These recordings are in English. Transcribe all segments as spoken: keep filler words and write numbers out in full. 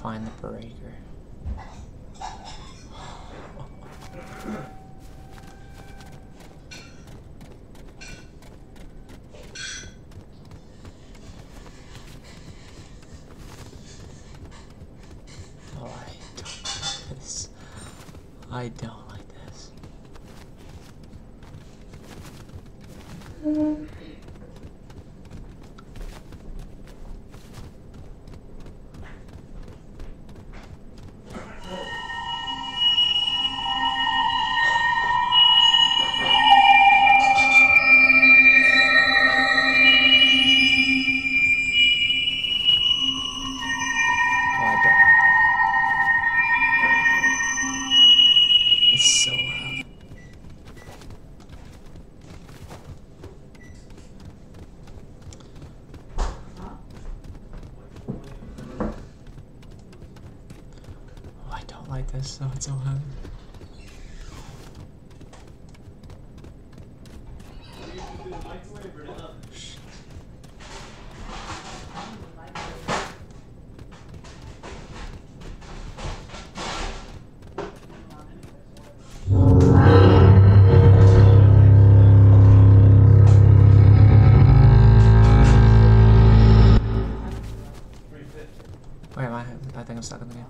Find the breaker. Oh, I don't like this. I don't like this. Mm-hmm. Like this, so it's so heavy. Where am I? I think I'm stuck in the game.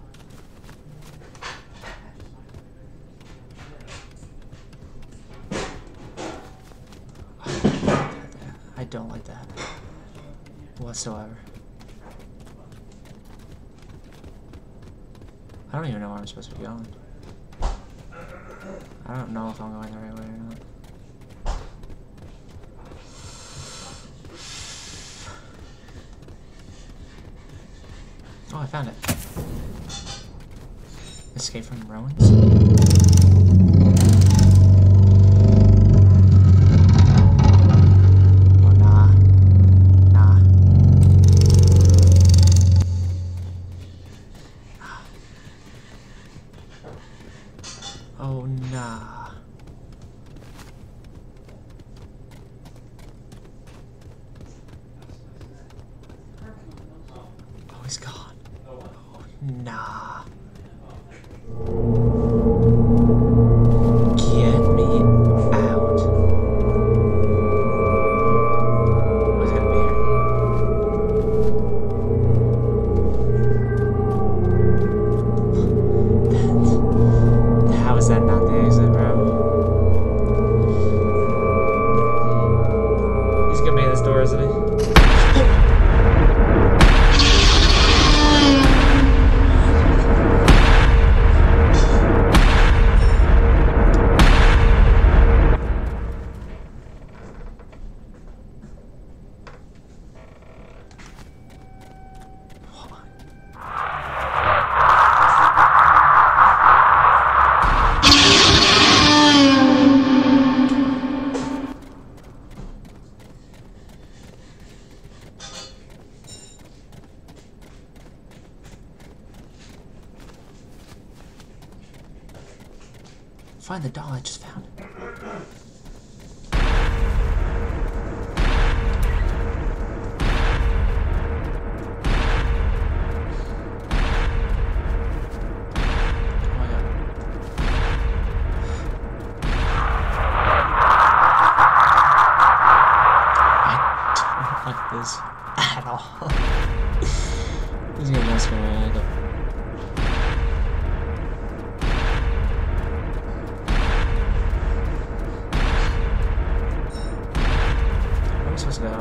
I don't like that whatsoever. I don't even know where I'm supposed to be going. I don't know if I'm going the right way or not. Oh, I found it. Escape from ruins? Oh, nah. Oh, he's gone. Oh, nah. Get me out. What's gonna be here? How is that not the exit, bro? He's gonna be in this door, isn't he? Find the doll I just found. Oh my god. I don't like this at all. He's gonna mess me right up. Let's go.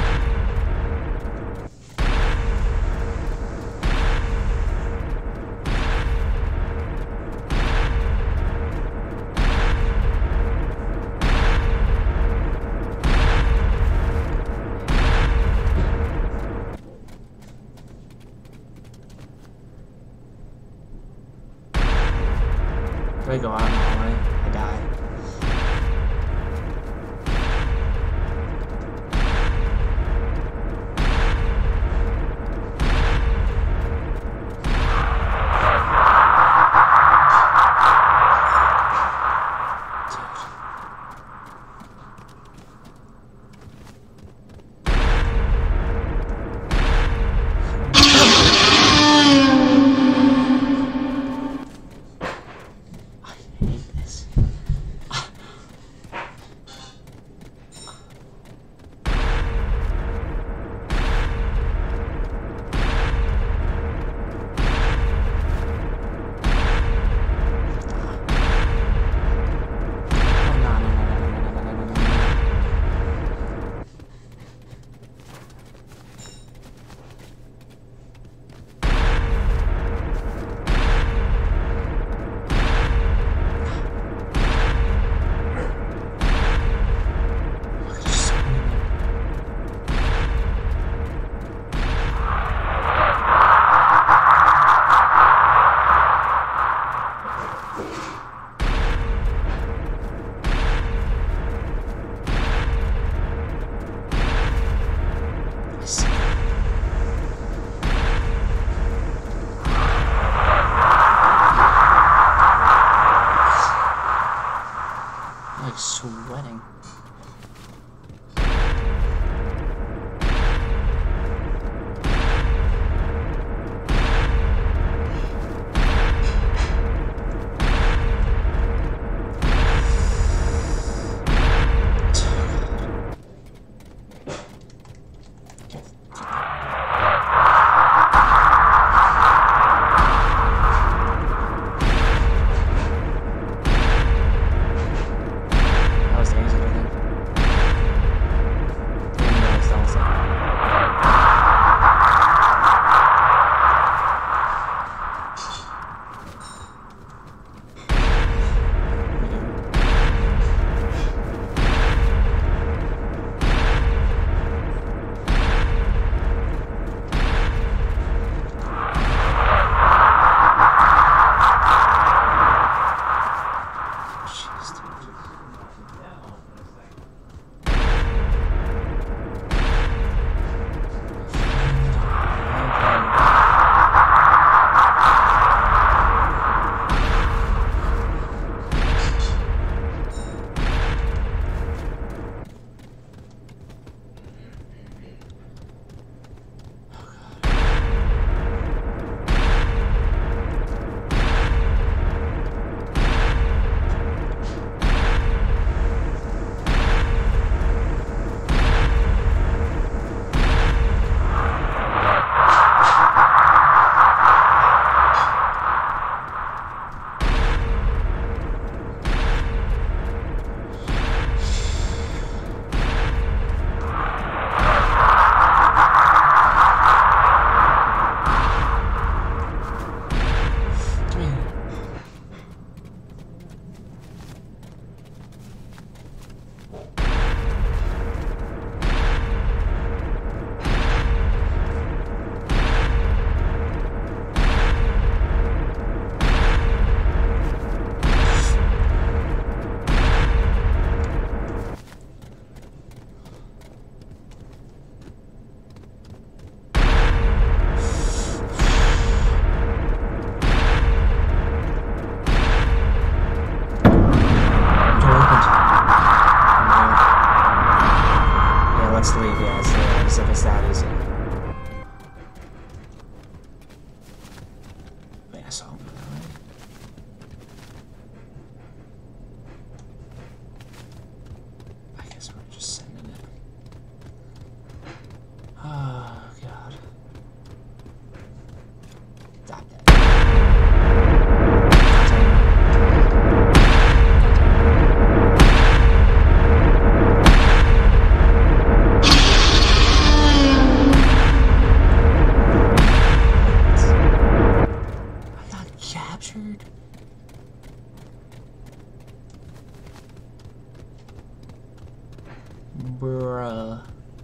If I go out in the hallway, I die. saw him go that way. I guess we're just sending it. Oh, God. Stop that. Captured. Bruh.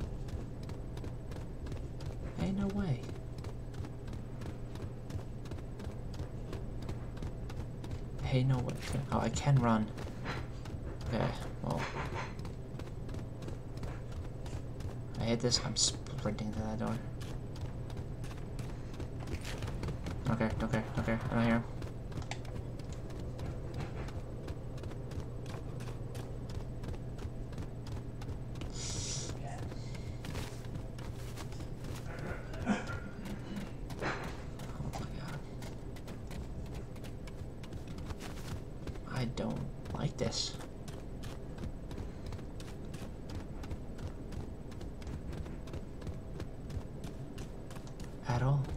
Ain't no way. Ain't no way. Oh, I can run. Okay, well. I hit this, I'm sprinting to that door. Okay, okay, okay, I don't hear him. Oh my God. I don't like this. At all.